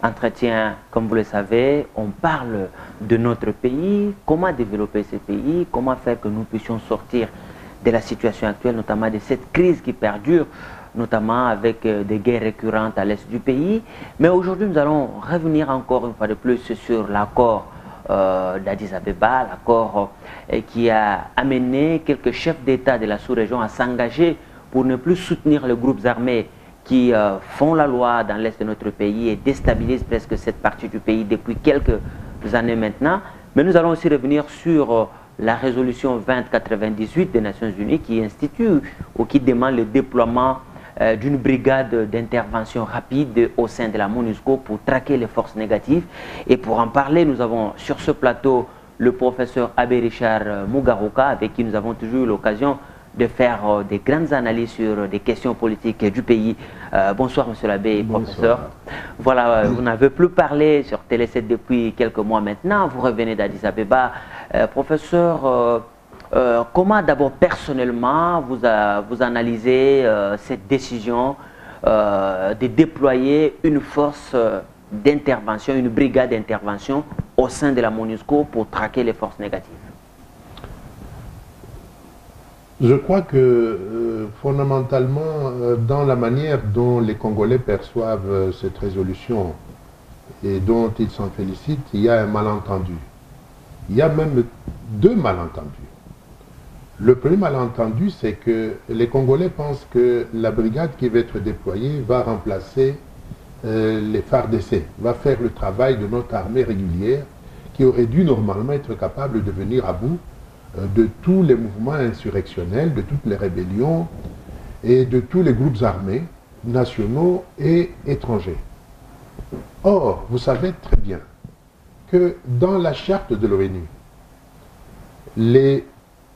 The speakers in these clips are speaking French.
entretien, comme vous le savez, on parle de notre pays, comment développer ce pays, comment faire que nous puissions sortir de la situation actuelle, notamment de cette crise qui perdure, notamment avec des guerres récurrentes à l'est du pays. Mais aujourd'hui, nous allons revenir encore une fois de plus sur l'accord d'Addis Abeba, l'accord qui a amené quelques chefs d'État de la sous-région à s'engager pour ne plus soutenir les groupes armés qui font la loi dans l'est de notre pays et déstabilisent presque cette partie du pays depuis quelques années maintenant. Mais nous allons aussi revenir sur la résolution 2098 des Nations Unies qui institue ou qui demande le déploiement d'une brigade d'intervention rapide au sein de la MONUSCO pour traquer les forces négatives. Et pour en parler, nous avons sur ce plateau le professeur Abbé Richard Mugaruka, avec qui nous avons toujours eu l'occasion de faire des grandes analyses sur des questions politiques du pays. Bonsoir, monsieur l'abbé et professeur. Voilà, vous n'avez plus parlé sur Télé 7 depuis quelques mois maintenant. Vous revenez d'Addis Abeba. Professeur, comment d'abord personnellement vous analysez cette décision de déployer une force d'intervention, une brigade d'intervention au sein de la MONUSCO pour traquer les forces négatives? Je crois que fondamentalement, dans la manière dont les Congolais perçoivent cette résolution et dont ils s'en félicitent, il y a un malentendu. Il y a même deux malentendus. Le premier malentendu, c'est que les Congolais pensent que la brigade qui va être déployée va remplacer les FARDC, va faire le travail de notre armée régulière qui aurait dû normalement être capable de venir à bout de tous les mouvements insurrectionnels, de toutes les rébellions et de tous les groupes armés, nationaux et étrangers. Or, vous savez très bien que dans la charte de l'ONU, les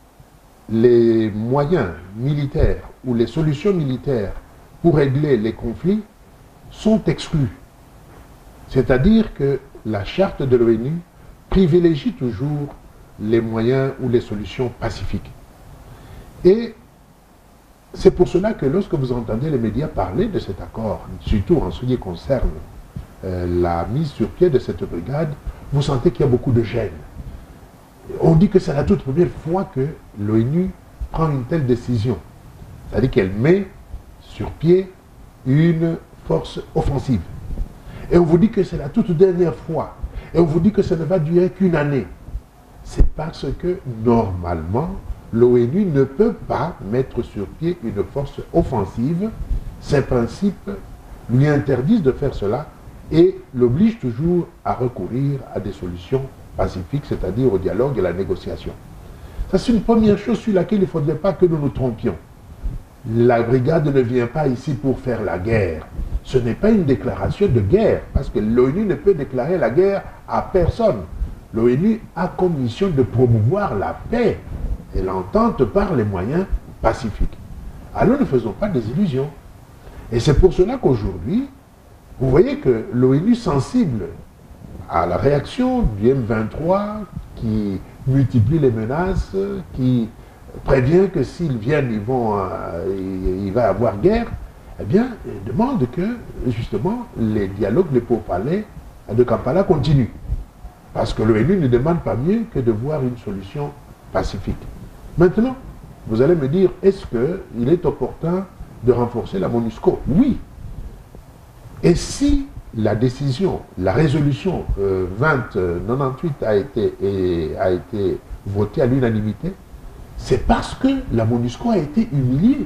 moyens militaires ou les solutions militaires pour régler les conflits sont exclus. C'est-à-dire que la charte de l'ONU privilégie toujours les moyens ou les solutions pacifiques. Et c'est pour cela que lorsque vous entendez les médias parler de cet accord, surtout en ce qui concerne la mise sur pied de cette brigade, vous sentez qu'il y a beaucoup de gêne. On dit que c'est la toute première fois que l'ONU prend une telle décision. C'est-à-dire qu'elle met sur pied une force offensive. Et on vous dit que c'est la toute dernière fois. Et on vous dit que ça ne va durer qu'une année. C'est parce que, normalement, l'ONU ne peut pas mettre sur pied une force offensive. Ses principes lui interdisent de faire cela et l'obligent toujours à recourir à des solutions pacifiques, c'est-à-dire au dialogue et à la négociation. Ça, c'est une première chose sur laquelle il ne faudrait pas que nous nous trompions. La brigade ne vient pas ici pour faire la guerre. Ce n'est pas une déclaration de guerre, parce que l'ONU ne peut déclarer la guerre à personne. L'ONU a comme mission de promouvoir la paix et l'entente par les moyens pacifiques. Alors ne faisons pas des illusions. Et c'est pour cela qu'aujourd'hui, vous voyez que l'ONU, sensible à la réaction du M23, qui multiplie les menaces, qui prévient que s'ils viennent, il va y avoir guerre, eh bien, demande que, justement, les dialogues, les pourparlers de Kampala continuent. Parce que l'ONU ne demande pas mieux que de voir une solution pacifique. Maintenant, vous allez me dire, est-ce qu'il est opportun de renforcer la MONUSCO? Oui. Et si la décision, la résolution 2098 a été votée à l'unanimité, c'est parce que la MONUSCO a été humiliée.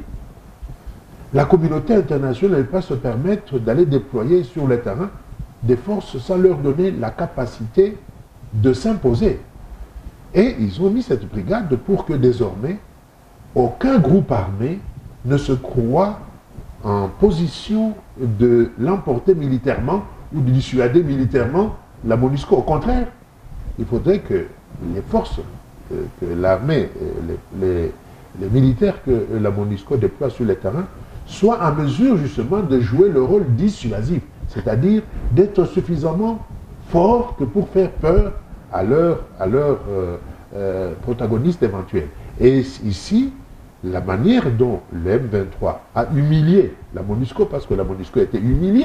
La communauté internationale ne peut pas se permettre d'aller déployer sur le terrain des forces sans leur donner la capacité de s'imposer. Et ils ont mis cette brigade pour que désormais, aucun groupe armé ne se croit en position de l'emporter militairement ou de dissuader militairement la MONUSCO. Au contraire, il faudrait que les forces, que l'armée, les militaires que la MONUSCO déploie sur le terrain soient en mesure justement de jouer le rôle dissuasif, c'est-à-dire d'être suffisamment forts que pour faire peur à leurs protagonistes éventuels. Et ici, la manière dont le M23 a humilié la MONUSCO, parce que la MONUSCO a été humiliée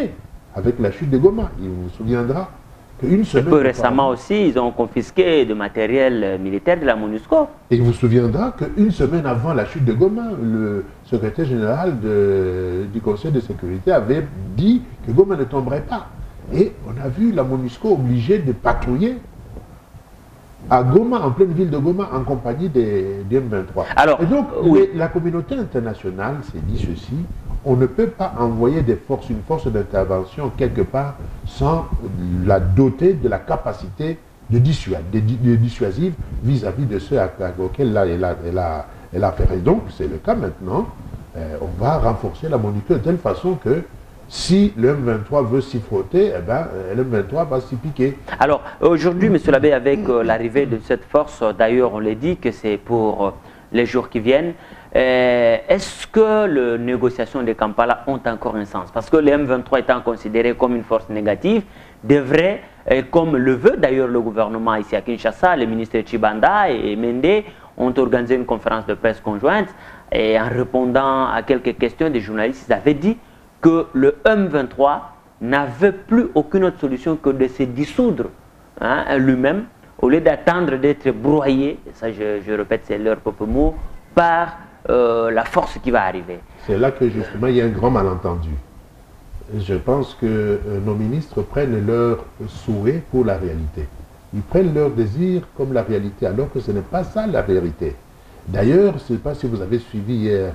avec la chute de Goma. Il vous souviendra qu'une semaine... Peu récemment aussi, ils ont confisqué du matériel militaire de la MONUSCO. Et il vous souviendra qu'une semaine avant la chute de Goma, le secrétaire général du Conseil de sécurité avait dit que Goma ne tomberait pas. Et on a vu la MONUSCO obligée de patrouiller à Goma, en pleine ville de Goma, en compagnie des M23. Alors, et donc, oui. la communauté internationale s'est dit ceci: on ne peut pas envoyer des forces, une force d'intervention quelque part sans la doter de la capacité de dissuasive vis-à-vis de ceux auxquels elle a affaire. Et donc, c'est le cas maintenant. On va renforcer la MONUSCO de telle façon que si le M23 veut s'y frotter, eh ben, le M23 va s'y piquer. Alors, aujourd'hui, M. l'abbé, avec l'arrivée de cette force, d'ailleurs, on l'a dit que c'est pour les jours qui viennent, est-ce que les négociations de Kampala ont encore un sens? Parce que le M23 étant considéré comme une force négative, devrait, comme le veut d'ailleurs le gouvernement ici à Kinshasa, les ministres Chibanda et Mende ont organisé une conférence de presse conjointe et en répondant à quelques questions des journalistes, ils avaient dit que le M23 n'avait plus aucune autre solution que de se dissoudre lui-même, au lieu d'attendre d'être broyé, ça je répète, c'est leur propre mot, par la force qui va arriver. C'est là que justement il y a un grand malentendu. Je pense que nos ministres prennent leur souhait pour la réalité. Ils prennent leur désir comme la réalité, alors que ce n'est pas ça la vérité. D'ailleurs, je ne sais pas si vous avez suivi hier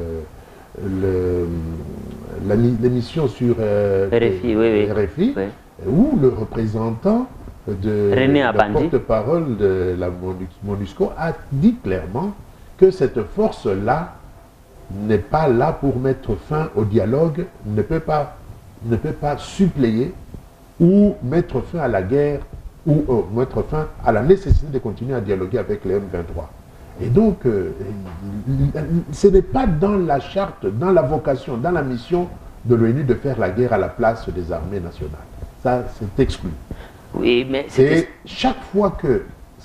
l'émission sur RFI, oui. Où le représentant le porte-parole de la MONUSCO a dit clairement que cette force-là n'est pas là pour mettre fin au dialogue, ne peut pas suppléer ou mettre fin à la guerre ou mettre fin à la nécessité de continuer à dialoguer avec les M23. Et donc, ce n'est pas dans la charte, dans la vocation, dans la mission de l'ONU de faire la guerre à la place des armées nationales. Ça, c'est exclu. Oui, mais et chaque fois que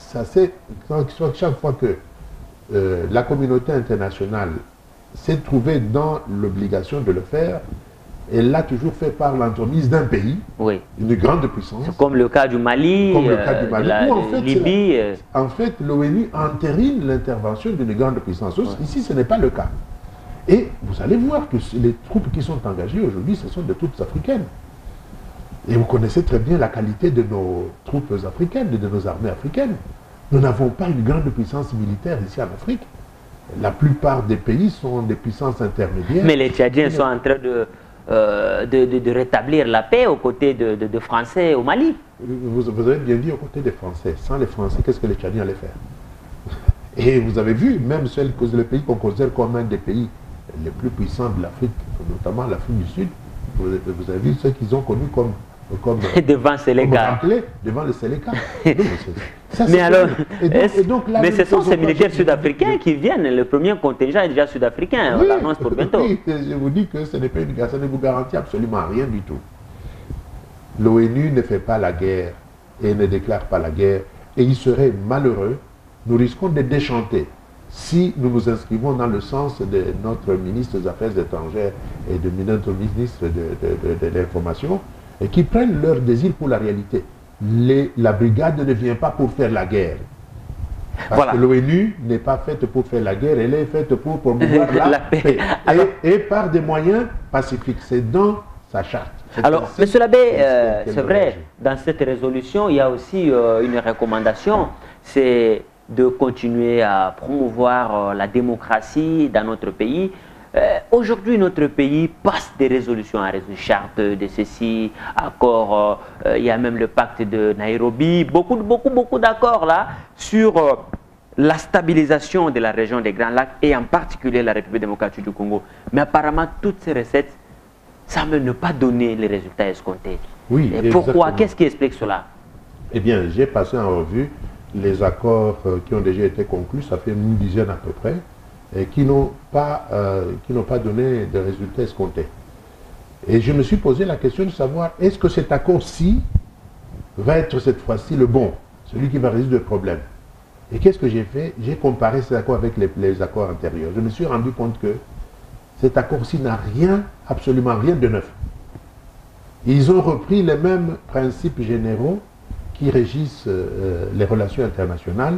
la communauté internationale s'est trouvée dans l'obligation de le faire, elle l'a toujours fait par l'entremise d'un pays, oui, une grande puissance. Comme le cas du Mali, Libye. En fait, l'ONU entérine l'intervention d'une grande puissance. Ouais. Ici, ce n'est pas le cas. Et vous allez voir que les troupes qui sont engagées aujourd'hui, ce sont des troupes africaines. Et vous connaissez très bien la qualité de nos troupes africaines, de nos armées africaines. Nous n'avons pas une grande puissance militaire ici en Afrique. La plupart des pays sont des puissances intermédiaires. Mais les Tchadiens sont en train de rétablir la paix aux côtés de Français au Mali. Vous avez bien dit aux côtés des Français. Sans les Français, qu'est-ce que les Tchadiens allaient faire? Et vous avez vu, même le pays qu'on considère comme un des pays les plus puissants de l'Afrique, notamment l'Afrique du Sud, vous avez vu ceux qu'ils ont connus comme devant Séléka. Devant le Séléka. Mais alors, mais ce sont ces militaires sud-africains qui viennent. Le premier contingent est déjà sud-africain. Oui, on l'annonce pour bientôt. Oui, je vous dis que ce n'est pas une guerre, ça ne vous garantit absolument rien du tout. L'ONU ne fait pas la guerre et ne déclare pas la guerre. Et il serait malheureux, nous risquons de déchanter si nous nous inscrivons dans le sens de notre ministre des Affaires étrangères et de notre ministre de l'Information, et qui prennent leur désir pour la réalité. La brigade ne vient pas pour faire la guerre. Parce que l'ONU n'est pas faite pour faire la guerre, elle est faite pour promouvoir la paix. Alors, et par des moyens pacifiques. C'est dans sa charte. Alors, M. l'abbé, c'est vrai, dans cette résolution, il y a aussi une recommandation, c'est de continuer à promouvoir la démocratie dans notre pays. Aujourd'hui, notre pays passe des résolutions à résolution, charte de ceci, accord, il y a même le pacte de Nairobi, beaucoup d'accords là sur la stabilisation de la région des Grands Lacs et en particulier la République démocratique du Congo. Mais apparemment, toutes ces recettes semblent ne pas donner les résultats escomptés. Oui, et pourquoi? Qu'est-ce qui explique cela? Eh bien, j'ai passé en revue les accords qui ont déjà été conclus, ça fait une dizaine à peu près, et qui n'ont pas donné de résultats escomptés. Et je me suis posé la question de savoir, est-ce que cet accord-ci va être cette fois-ci le bon, celui qui va résoudre le problème? Et qu'est-ce que j'ai fait? J'ai comparé cet accord avec les accords antérieurs. Je me suis rendu compte que cet accord-ci n'a rien, absolument rien de neuf. Ils ont repris les mêmes principes généraux qui régissent les relations internationales,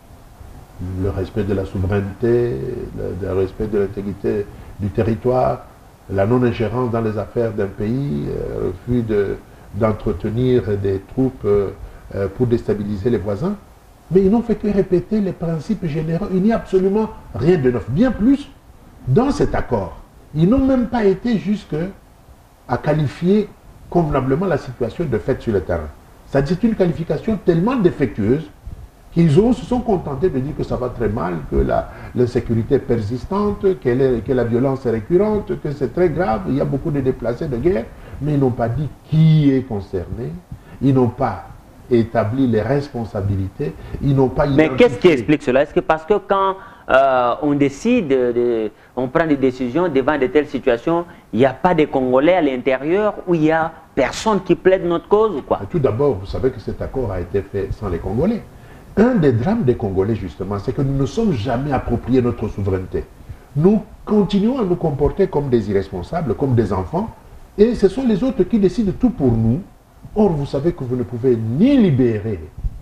le respect de la souveraineté, le respect de l'intégrité du territoire, la non-ingérence dans les affaires d'un pays, le refus d'entretenir des troupes pour déstabiliser les voisins. Mais ils n'ont fait que répéter les principes généraux. Il n'y a absolument rien de neuf. Bien plus, dans cet accord, ils n'ont même pas été jusqu'à qualifier convenablement la situation de fait sur le terrain. C'est une qualification tellement défectueuse qu'ils se sont contentés de dire que ça va très mal, que l'insécurité est persistante, que la violence est récurrente, que c'est très grave, il y a beaucoup de déplacés de guerre, mais ils n'ont pas dit qui est concerné, ils n'ont pas établi les responsabilités, ils n'ont pas... Mais qu'est-ce qui explique cela? Est-ce que parce que quand on décide, on prend des décisions devant de telles situations, il n'y a pas de Congolais à l'intérieur où il n'y a personne qui plaide notre cause ou quoi? Tout d'abord, vous savez que cet accord a été fait sans les Congolais. Un des drames des Congolais, justement, c'est que nous ne sommes jamais appropriés notre souveraineté. Nous continuons à nous comporter comme des irresponsables, comme des enfants, et ce sont les autres qui décident tout pour nous. Or, vous savez que vous ne pouvez ni libérer,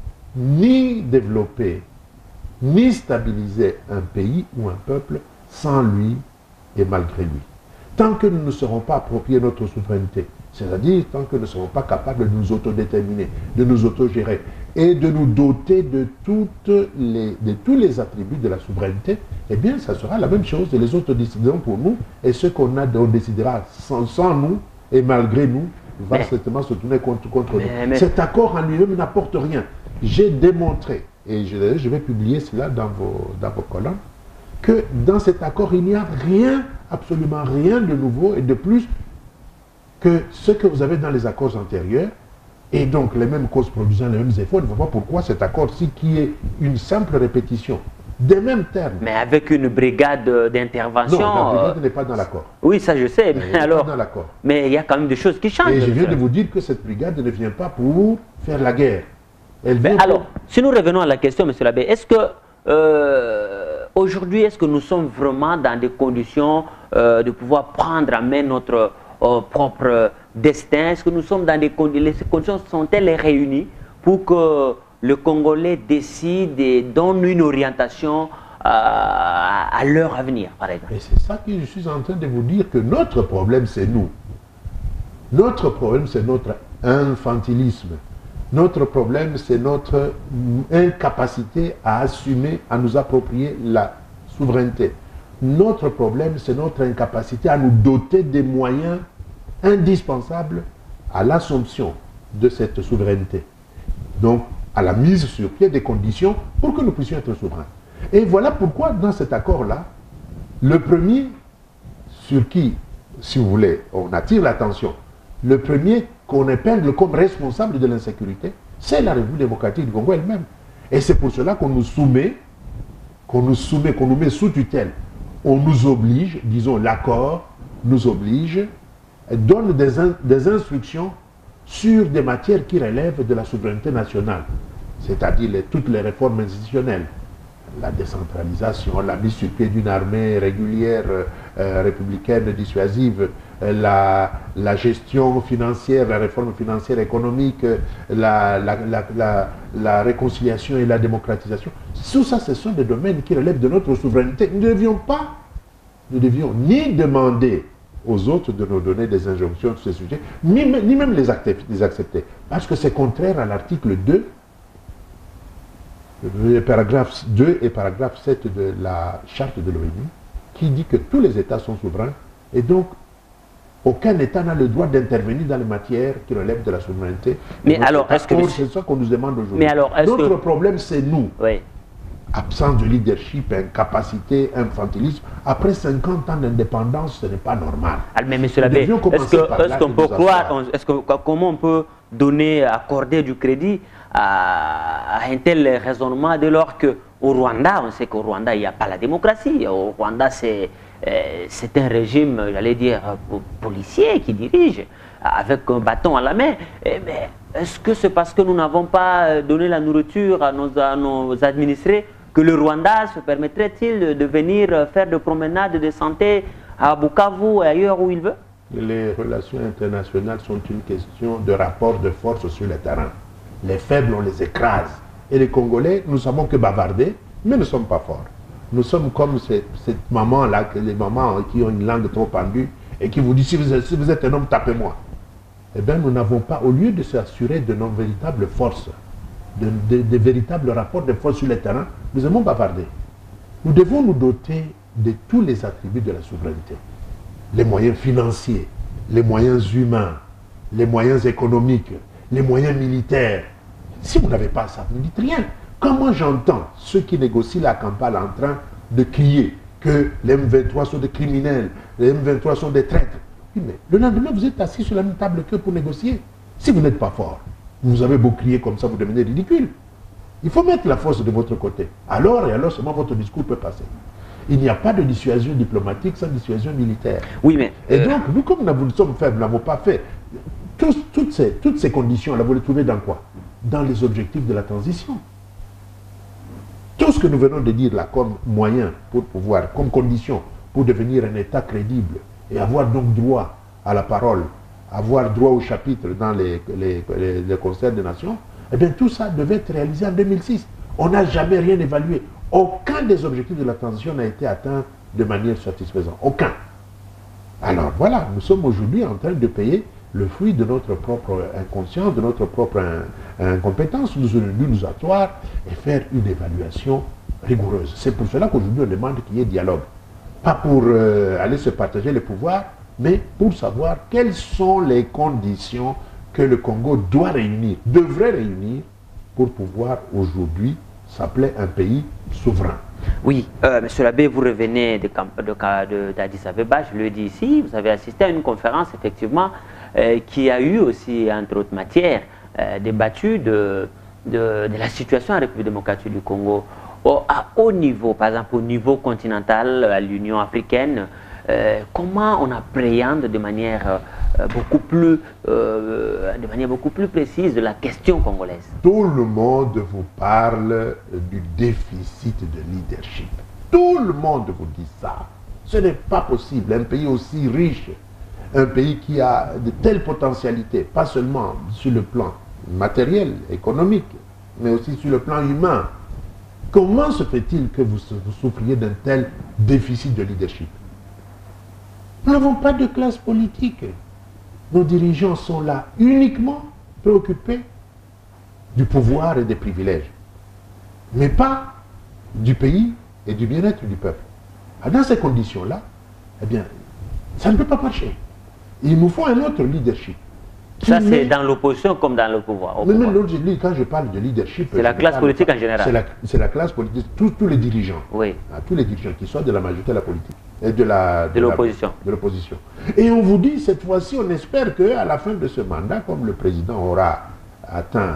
ni développer, ni stabiliser un pays ou un peuple sans lui et malgré lui. Tant que nous ne serons pas appropriés notre souveraineté, c'est-à-dire tant que nous ne serons pas capables de nous autodéterminer, de nous autogérer et de nous doter de tous les attributs de la souveraineté, eh bien, ça sera la même chose. Et les autres décideront pour nous, et ce qu'on a, on décidera sans nous et malgré nous, va certainement se tourner contre nous. Cet accord en lui-même n'apporte rien. J'ai démontré, et je vais publier cela dans vos colonnes, que dans cet accord, il n'y a rien, absolument rien de nouveau et de plus que ce que vous avez dans les accords antérieurs, et donc les mêmes causes produisant les mêmes efforts. Je ne vois pas pourquoi cet accord-ci, qui est une simple répétition des mêmes termes. Mais avec une brigade d'intervention... Non, la brigade n'est pas dans l'accord. Oui, ça je sais, mais alors... Pas dans l'accord. Mais il y a quand même des choses qui changent. Et je viens de vous dire que cette brigade ne vient pas pour faire la guerre. Elle vient alors, si nous revenons à la question, M. Labbé, est-ce que aujourd'hui, est-ce que nous sommes vraiment dans des conditions de pouvoir prendre en main notre propre destin? Est-ce que nous sommes dans des conditions, ces conditions sont-elles réunies pour que le Congolais décide et donne une orientation à leur avenir, par exemple? Et c'est ça que je suis en train de vous dire, que notre problème, c'est nous. Notre problème, c'est notre infantilisme. Notre problème, c'est notre incapacité à assumer, à nous approprier la souveraineté. Notre problème, c'est notre incapacité à nous doter des moyens indispensables à l'assomption de cette souveraineté. Donc, à la mise sur pied des conditions pour que nous puissions être souverains. Et voilà pourquoi, dans cet accord-là, le premier sur qui, si vous voulez, on attire l'attention, le premier qu'on épingle comme responsable de l'insécurité, c'est la République démocratique du Congo elle-même. Et c'est pour cela qu'on nous soumet, qu'on nous met sous tutelle. On nous oblige, disons l'accord nous oblige, donne des instructions sur des matières qui relèvent de la souveraineté nationale, c'est-à-dire toutes les réformes institutionnelles, la décentralisation, la mise sur pied d'une armée régulière, républicaine, dissuasive, la gestion financière, la réforme financière économique, la réconciliation et la démocratisation. Tout ça, ce sont des domaines qui relèvent de notre souveraineté. Nous ne devions ni demander aux autres de nous donner des injonctions sur ces sujets, ni même les accepter. Parce que c'est contraire à l'article 2, paragraphe 2 et paragraphe 7 de la charte de l'ONU, qui dit que tous les États sont souverains, et donc aucun État n'a le droit d'intervenir dans les matières qui relèvent de la souveraineté. Mais alors, est-ce que... C'est ça qu'on nous demande aujourd'hui. Mais alors, notre problème, c'est nous. Oui. Absence de leadership, incapacité, infantilisme. Après 50 ans d'indépendance, ce n'est pas normal. Mais M. Labbé, est-ce qu'on peut croire, comment on peut donner, accorder du crédit à un tel raisonnement dès lors qu'au Rwanda, on sait qu'au Rwanda, il n'y a pas la démocratie. Au Rwanda, c'est un régime, j'allais dire, policier qui dirige, avec un bâton à la main. Mais est-ce que c'est parce que nous n'avons pas donné la nourriture à nos administrés que le Rwanda se permettrait-il de venir faire des promenades de santé à Bukavu et ailleurs où il veut? les relations internationales sont une question de rapport de force sur le terrain. Les faibles, on les écrase. Et les Congolais, nous savons que bavarder, mais nous ne sommes pas forts. Nous sommes comme cette maman-là, les mamans qui ont une langue trop pendue et qui vous disent si vous êtes un homme, tapez-moi. Eh bien, nous n'avons pas, au lieu de s'assurer de nos véritables forces, de véritables rapports de force sur le terrain, nous aimons bavarder. Nous devons nous doter de tous les attributs de la souveraineté. Les moyens financiers, les moyens humains, les moyens économiques, les moyens militaires. Si vous n'avez pas ça, vous ne dites rien. Comment j'entends ceux qui négocient la campagne en train de crier que les M23 sont des criminels, les M23 sont des traîtres? Oui, mais le lendemain, vous êtes assis sur la même table que pour négocier. Si vous n'êtes pas fort, vous avez beau crier comme ça, vous devenez ridicule. Il faut mettre la force de votre côté. Alors seulement votre discours peut passer. Il n'y a pas de dissuasion diplomatique sans dissuasion militaire. Oui, mais... Et donc, nous, comme nous sommes faibles, nous n'avons pas fait. Toutes ces conditions-là, vous les trouvez dans quoi? Dans les objectifs de la transition. Tout ce que nous venons de dire là comme moyen pour pouvoir, comme condition pour devenir un État crédible et avoir donc droit à la parole, avoir droit au chapitre dans les concerts des nations, eh bien tout ça devait être réalisé en 2006. On n'a jamais rien évalué. Aucun des objectifs de la transition n'a été atteint de manière satisfaisante. Aucun. Alors voilà, nous sommes aujourd'hui en train de payer le fruit de notre propre inconscience, de notre propre incompétence. Nous aurions dû nous asseoir et faire une évaluation rigoureuse. C'est pour cela qu'aujourd'hui on demande qu'il y ait dialogue. Pas pour aller se partager les pouvoirs, mais pour savoir quelles sont les conditions que le Congo doit réunir, devrait réunir, pour pouvoir aujourd'hui s'appeler un pays souverain. Oui, monsieur l'abbé, vous revenez d'Addis Abeba, je le dis ici, vous avez assisté à une conférence effectivement qui a eu aussi, entre autres matières, débattu de la situation en République démocratique du Congo. À haut niveau, par exemple au niveau continental, à l'Union africaine, comment on appréhende de manière beaucoup plus précise de la question congolaise? Tout le monde vous parle du déficit de leadership. Tout le monde vous dit ça. Ce n'est pas possible. Un pays aussi riche, un pays qui a de telles potentialités, pas seulement sur le plan matériel, économique, mais aussi sur le plan humain. Comment se fait-il que vous souffriez d'un tel déficit de leadership? Nous n'avons pas de classe politique. Nos dirigeants sont là uniquement préoccupés du pouvoir et des privilèges, mais pas du pays et du bien-être du peuple. Dans ces conditions-là, eh bien, ça ne peut pas marcher. Il nous faut un autre leadership. Ça, c'est dans l'opposition comme dans le pouvoir. Mais quand je parle de leadership... C'est la classe politique en général. C'est la classe politique, tous les dirigeants. Oui. Tous les dirigeants, qui soient de la majorité de la politique. Et de l'opposition. Et on vous dit, cette fois-ci, on espère qu'à la fin de ce mandat, comme le président aura atteint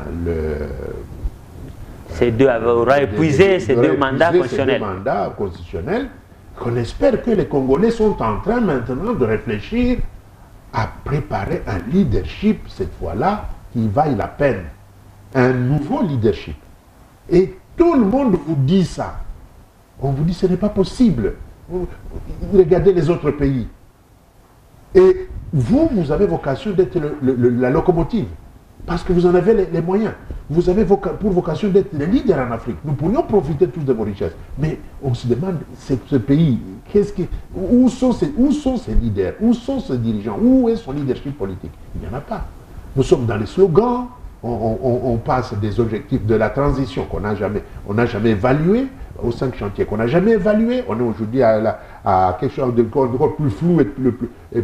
aura épuisé ces deux mandats constitutionnels, qu'on espère que les Congolais sont en train maintenant de réfléchir à préparer un leadership, cette fois-là, qui vaille la peine. Un nouveau leadership. Et tout le monde vous dit ça. On vous dit ce n'est pas possible. Regardez les autres pays. Et vous avez vocation d'être la locomotive. Parce que vous en avez les moyens. Vous avez pour vocation d'être les leaders en Afrique. Nous pourrions profiter tous de vos richesses. Mais on se demande, ce pays, où sont ses leaders? Où sont ses dirigeants? Où est son leadership politique? Il n'y en a pas. Nous sommes dans les slogans. On passe des objectifs de la transition qu'on n'a jamais évalués, aux 5 chantiers qu'on n'a jamais évalués. On est aujourd'hui à quelque chose de plus flou et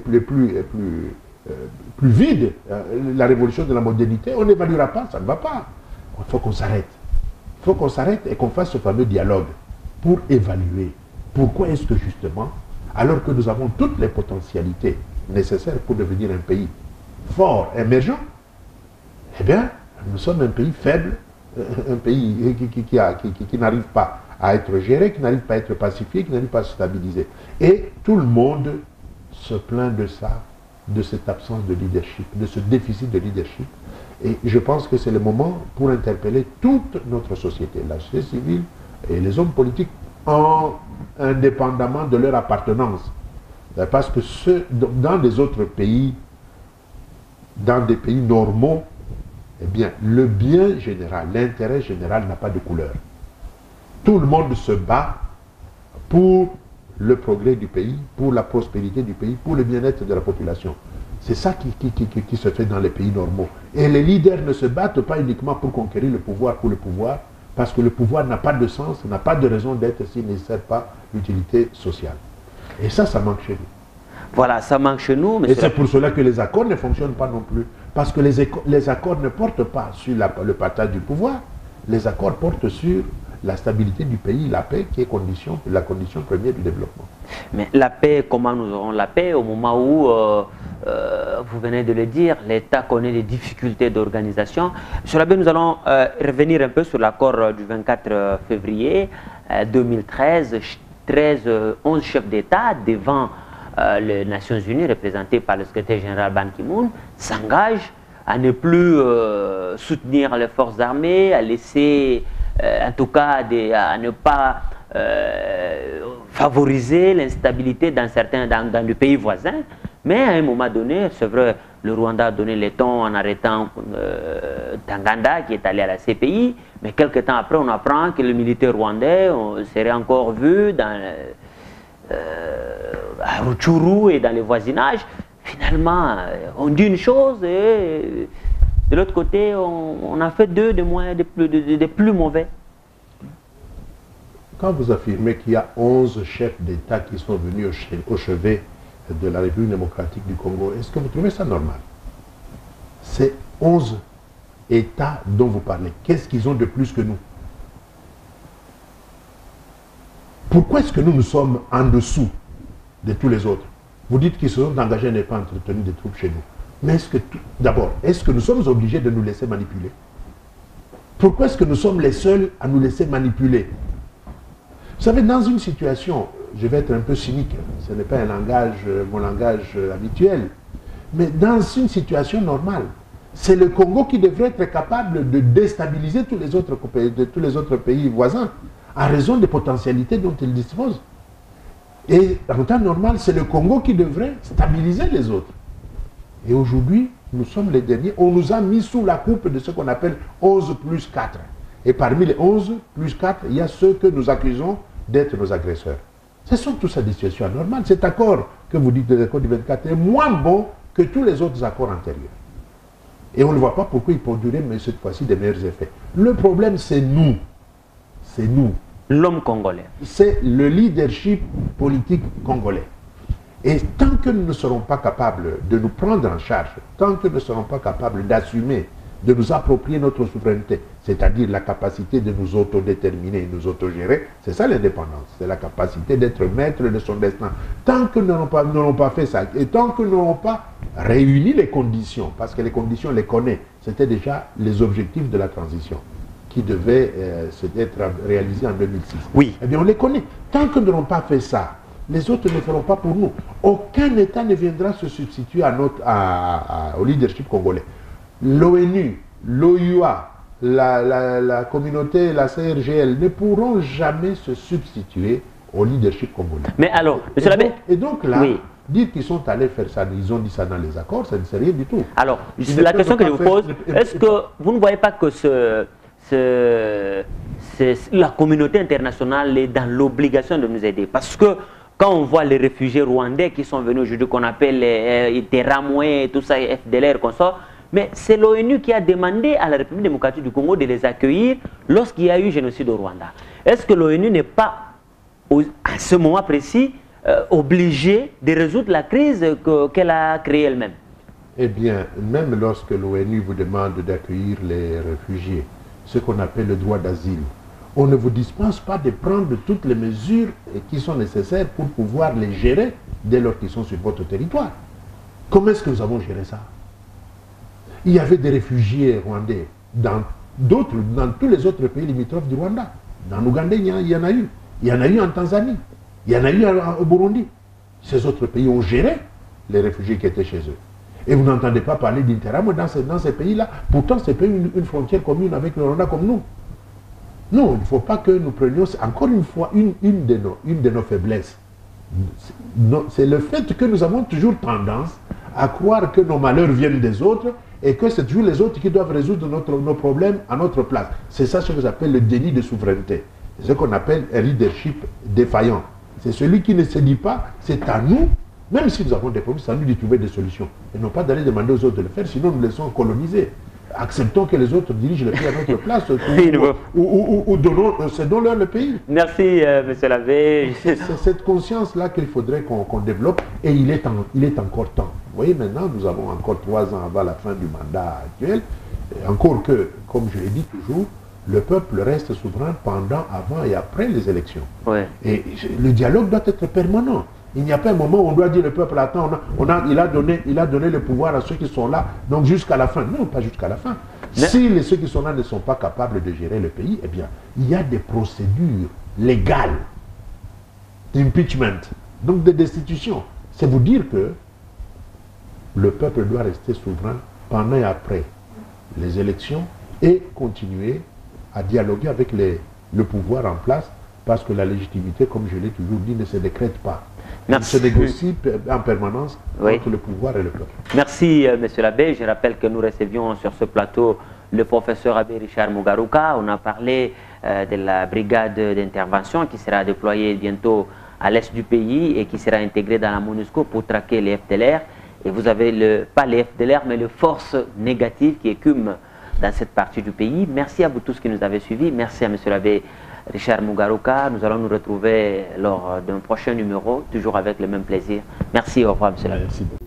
plus vide, la révolution de la modernité. On n'évaluera pas, ça ne va pas. Il faut qu'on s'arrête. Il faut qu'on s'arrête et qu'on fasse ce fameux dialogue pour évaluer pourquoi est-ce que justement, alors que nous avons toutes les potentialités nécessaires pour devenir un pays fort, émergent, eh bien, nous sommes un pays faible, un pays qui n'arrive pas à être géré, qui n'arrive pas à être pacifié, qui n'arrive pas à se stabiliser. Et tout le monde se plaint de ça, de cette absence de leadership, de ce déficit de leadership. Et je pense que c'est le moment pour interpeller toute notre société, la société civile et les hommes politiques, indépendamment de leur appartenance. Parce que dans les autres pays, dans des pays normaux, eh bien, le bien général, l'intérêt général n'a pas de couleur. Tout le monde se bat pour le progrès du pays, pour la prospérité du pays, pour le bien-être de la population. C'est ça qui se fait dans les pays normaux. Et les leaders ne se battent pas uniquement pour conquérir le pouvoir pour le pouvoir, parce que le pouvoir n'a pas de sens, n'a pas de raison d'être s'il ne sert pas l'utilité sociale. Et ça manque chez nous. Voilà, ça manque chez nous. Mais et c'est pour cela que les accords ne fonctionnent pas non plus. Parce que les accords ne portent pas sur le partage du pouvoir. Les accords portent sur la stabilité du pays, la paix qui est la condition première du développement. Mais la paix, comment nous aurons la paix au moment où, vous venez de le dire, l'État connaît des difficultés d'organisation. Sur la paix, nous allons revenir un peu sur l'accord du 24 février 2013. 11 chefs d'État devant les Nations Unies, représentés par le secrétaire général Ban Ki-moon, s'engagent à ne plus soutenir les forces armées, à laisser, en tout cas, à ne pas favoriser l'instabilité dans les pays voisins. Mais à un moment donné, c'est vrai, le Rwanda a donné les tons en arrêtant Tanganda, qui est allé à la CPI, mais quelques temps après, on apprend que le militaire rwandais serait encore vu à Rutshuru et dans les voisinages. Finalement, on dit une chose et de l'autre côté, on a fait deux des plus mauvais. Quand vous affirmez qu'il y a 11 chefs d'État qui sont venus au chevet de la République démocratique du Congo, est-ce que vous trouvez ça normal? Ces 11 États dont vous parlez, qu'est-ce qu'ils ont de plus que nous? Pourquoi est-ce que nous sommes en dessous de tous les autres? Vous dites qu'ils se sont engagés à ne pas entretenir des troupes chez nous. Mais d'abord, est-ce que nous sommes obligés de nous laisser manipuler? Pourquoi est-ce que nous sommes les seuls à nous laisser manipuler? Vous savez, dans une situation, je vais être un peu cynique, ce n'est pas mon langage habituel, mais dans une situation normale, c'est le Congo qui devrait être capable de déstabiliser tous les autres pays voisins en raison des potentialités dont il dispose. Et en temps normal, c'est le Congo qui devrait stabiliser les autres. Et aujourd'hui, nous sommes les derniers. On nous a mis sous la coupe de ce qu'on appelle 11 plus 4. Et parmi les 11 plus 4, il y a ceux que nous accusons d'être nos agresseurs. Ce sont tous des situations anormales. Cet accord que vous dites de l'accord du 24 est moins bon que tous les autres accords antérieurs. Et on ne voit pas pourquoi il produirait, mais cette fois-ci, des meilleurs effets. Le problème, c'est nous. C'est nous. L'homme congolais. C'est le leadership politique congolais. Et tant que nous ne serons pas capables de nous prendre en charge, tant que nous ne serons pas capables d'assumer, de nous approprier notre souveraineté, c'est-à-dire la capacité de nous autodéterminer, nous autogérer, c'est ça l'indépendance, c'est la capacité d'être maître de son destin. Tant que nous n'aurons pas fait ça, et tant que nous n'aurons pas réuni les conditions, parce que les conditions, on les connaît, c'était déjà les objectifs de la transition qui devaient être réalisés en 2006. Oui. Eh bien, on les connaît. Tant que nous n'aurons pas fait ça, les autres ne feront pas pour nous. Aucun État ne viendra se substituer au leadership congolais. L'ONU, l'OUA, la communauté, la CRGL ne pourront jamais se substituer au leadership congolais. Mais alors, M. Labbé... Et donc là, oui, dire qu'ils sont allés faire ça, ils ont dit ça dans les accords, ça ne sait rien du tout. Alors, la question que je vous pose, est-ce que vous ne voyez pas que la communauté internationale est dans l'obligation de nous aider? Parce que quand on voit les réfugiés rwandais qui sont venus aujourd'hui, qu'on appelle les Teramoué, tout ça, FDLR, qu'on sort, mais c'est l'ONU qui a demandé à la République démocratique du Congo de les accueillir lorsqu'il y a eu génocide au Rwanda. Est-ce que l'ONU n'est pas, à ce moment précis, obligée de résoudre la crise qu'elle a créée elle-même? Eh bien, même lorsque l'ONU vous demande d'accueillir les réfugiés, ce qu'on appelle le droit d'asile, on ne vous dispense pas de prendre toutes les mesures qui sont nécessaires pour pouvoir les gérer dès lors qu'ils sont sur votre territoire. Comment est-ce que nous avons géré ça? Il y avait des réfugiés rwandais dans tous les autres pays limitrophes du Rwanda. Dans l'Ouganda, il y en a eu. Il y en a eu en Tanzanie. Il y en a eu au Burundi. Ces autres pays ont géré les réfugiés qui étaient chez eux. Et vous n'entendez pas parler d'Interamo dans ces pays-là. Pourtant, c'est pas une frontière commune avec le Rwanda comme nous. Non, il ne faut pas que nous prenions, encore une fois, une de nos faiblesses. C'est le fait que nous avons toujours tendance à croire que nos malheurs viennent des autres et que c'est toujours les autres qui doivent résoudre nos problèmes à notre place. C'est ça ce que j'appelle le déni de souveraineté. C'est ce qu'on appelle un leadership défaillant. C'est celui qui ne se dit pas, c'est à nous, même si nous avons des problèmes, c'est à nous de trouver des solutions. Et non pas d'aller demander aux autres de le faire, sinon nous les laissons coloniser. Acceptons que les autres dirigent le pays à notre place ou donnons-leur le pays. Merci, monsieur l'abbé. C'est cette conscience-là qu'il faudrait qu'on développe et il est encore temps. Vous voyez, maintenant, nous avons encore 3 ans avant la fin du mandat actuel. Et encore que, comme je l'ai dit toujours, le peuple reste souverain pendant, avant et après les élections. Ouais. Et le dialogue doit être permanent. Il n'y a pas un moment où on doit dire le peuple attend, il a donné le pouvoir à ceux qui sont là, donc jusqu'à la fin. Non, pas jusqu'à la fin. Mais si ceux qui sont là ne sont pas capables de gérer le pays, eh bien, il y a des procédures légales d'impeachment, donc de destitution. C'est vous dire que le peuple doit rester souverain pendant et après les élections et continuer à dialoguer avec le pouvoir en place parce que la légitimité, comme je l'ai toujours dit, ne se décrète pas. Merci. Il se négocie en permanence entre le pouvoir et le peuple. Merci, monsieur l'abbé. Je rappelle que nous recevions sur ce plateau le professeur abbé Richard Mugaruka. On a parlé de la brigade d'intervention qui sera déployée bientôt à l'est du pays et qui sera intégrée dans la MONUSCO pour traquer les FDLR. Et vous avez pas les FDLR, mais les forces négatives qui écument dans cette partie du pays. Merci à vous tous qui nous avez suivis. Merci à monsieur l'abbé Richard Mugaruka. Nous allons nous retrouver lors d'un prochain numéro, toujours avec le même plaisir. Merci, au revoir, monsieur l'abbé.